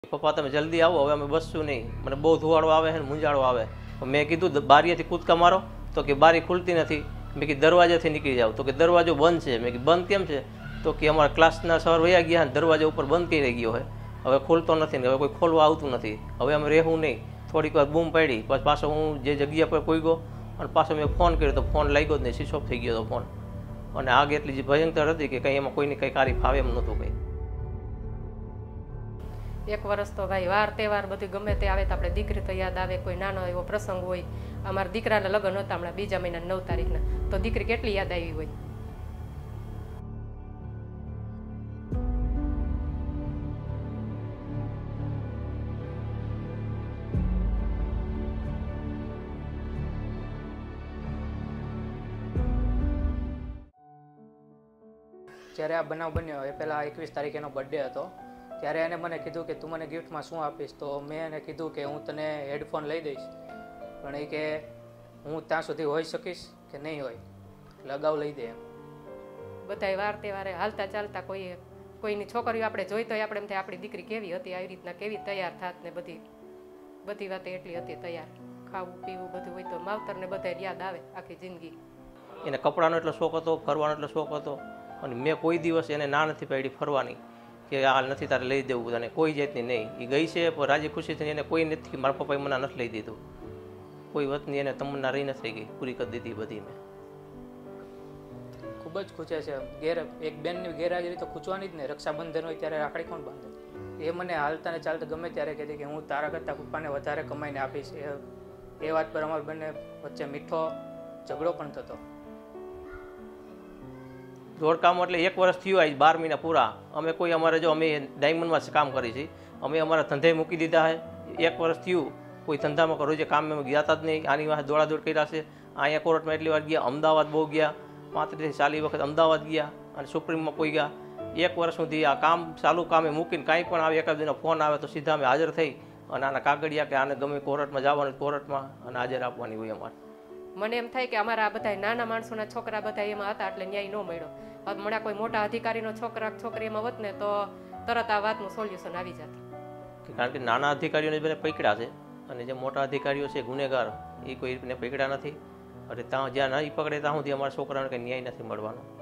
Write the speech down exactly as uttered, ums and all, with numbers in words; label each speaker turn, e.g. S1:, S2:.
S1: પપ્પા તમે જલ્દી આવો, હવે અમે બસશું નહીં, મને બહુ ધુવાડો આવે છે ને મૂંઝાળો આવે. મેં કીધું બારીએથી કૂદકા મારો, તો કે બારી ખુલતી નથી. મેં કીધું દરવાજાથી નીકળી જાવ, તો કે દરવાજો બંધ છે. મેં કીધું બંધ કેમ છે? તો કે અમારા ક્લાસના સર વયા ગયા ને દરવાજા ઉપર બંધ કરી રહી ગયો હોય, હવે ખોલતો નથી ને હવે કોઈ ખોલવા આવતું નથી, હવે અમે રહેવું નહીં. થોડીક વાર બૂમ પાડી, પછી પાછો હું જે જગ્યા પર કોઈ ગયો અને પાછો મેં ફોન કર્યો તો ફોન લાગ્યો જ નહીં, સ્વિચ ઓફ થઈ ગયો હતો ફોન. અને આગ એટલી જે ભયંકર હતી કે કંઈ એમાં કોઈને કંઈ કાર્ય ફાવે એમ નહોતું કંઈ.
S2: એક વર્ષ તો ભાઈ વાર તહેવાર બધું ગમે તે આવે તો આપણે દીકરી તો યાદ આવે, કોઈ નાનો એવો પ્રસંગ હોય. અમારા દીકરાના લગ્ન હતા હમણાં બીજા મહિના નવ તારીખના, તો દીકરી કેટલી યાદ આવી હોય.
S3: જ્યારે આ બનાવ બન્યો એ પહેલાં એકવીસ તારીખે એનો બર્થડે હતો, ત્યારે એને મને કીધું કે તું મને ગિફ્ટમાં શું આપીશ? તો મેં એને કીધું કે હું તને હેડફોન લઈ દઈશ, પણ એ કે હું ત્યાં સુધી હોઈ શકીશ કે નહીં હોય, એટલે અગાઉ લઈ દે એમ.
S2: બધાય વાર તહેવારે હાલતા ચાલતા કોઈ કોઈની છોકરીઓ આપણે જોઈ તો આપણે એમ થાય આપણી દીકરી કેવી હતી, આવી રીતના કેવી તૈયાર થાત ને બધી બધી વાતે એટલી હતી તૈયાર. ખાવું પીવું બધું હોય તો માવતરને બધાય યાદ આવે આખી જિંદગી.
S1: એને કપડાનો એટલો શોખ હતો, ફરવાનો એટલો શોખ હતો, અને મેં કોઈ દિવસ એને ના નથી પાડી ફરવાની કે આ નથી તારે લઈ દેવું બધાને, કોઈ જાતની નહીં. એ ગઈ છે પણ રાજી ખુશીથી એને કોઈ નથી, મારા પપ્પાએ મને નથી લઈ દીધું, કોઈ વતની એને તમન્ના રહી નથી ગઈ, પૂરી કરી દીધી બધી. મેં
S3: ખૂબ જ ખૂચે છે. ગેર એક બેનની ગેરહાજરી તો ખૂચવાની જ નહીં. રક્ષાબંધન હોય ત્યારે રાખડી કોણ બાંધે? એ મને હાલતા ને ચાલતા ગમે ત્યારે કહેતી કે હું તારા કરતાં પપ્પાને વધારે કમાઈને આપીશ. એ એ વાત પર અમારા બંને વચ્ચે મીઠો ઝઘડો પણ થતો.
S1: દોડકામ એટલે એક વર્ષ થયું હોય, બાર મહિના પૂરા. અમે કોઈ અમારે જો અમે ડાયમંડમાં કામ કરી છીએ, અમે અમારા ધંધે મૂકી દીધા છે. એક વર્ષ થયું કોઈ ધંધામાં રોજે કામ અમે ગયા હતા જ નહીં. આની વાંહે દોડાદોડ કર્યા છે. અહીંયા કોર્ટમાં એટલી વાર ગયા, અમદાવાદ બહુ ગયા, પાંત્રીસથી ચાલીસ વખત અમદાવાદ ગયા અને સુપ્રીમમાં કોઈ ગયા. એક વર્ષ સુધી આ કામ ચાલુ કામે મૂકીને કાંઈ પણ આવે, એકાદ દિનનો ફોન આવે તો સીધા અમે હાજર થઈ અને આના કાગળિયા કે આને ગમે કોર્ટમાં જવાનું કોર્ટમાં અને હાજર આપવાની હોય અમારે.
S2: મને એમ થાય કે અમારા આ બધા નાના માણસોના છોકરા બધા એમાં હતા એટલે ન્યાય ન મળ્યો. હમણાં કોઈ મોટા અધિકારીનો છોકરા છોકરી એમાં હોત ને તો તરત આ વાતનું સોલ્યુશન આવી જાત.
S1: કારણ કે નાના અધિકારીઓને બધા પકડ્યા છે અને જે મોટા અધિકારીઓ છે ગુનેગાર એ કોઈને પકડ્યા નથી. એટલે ત્યાં જ્યાં નહીં પકડે ત્યાં સુધી અમારા છોકરાઓને કંઈ ન્યાય નથી મળવાનો.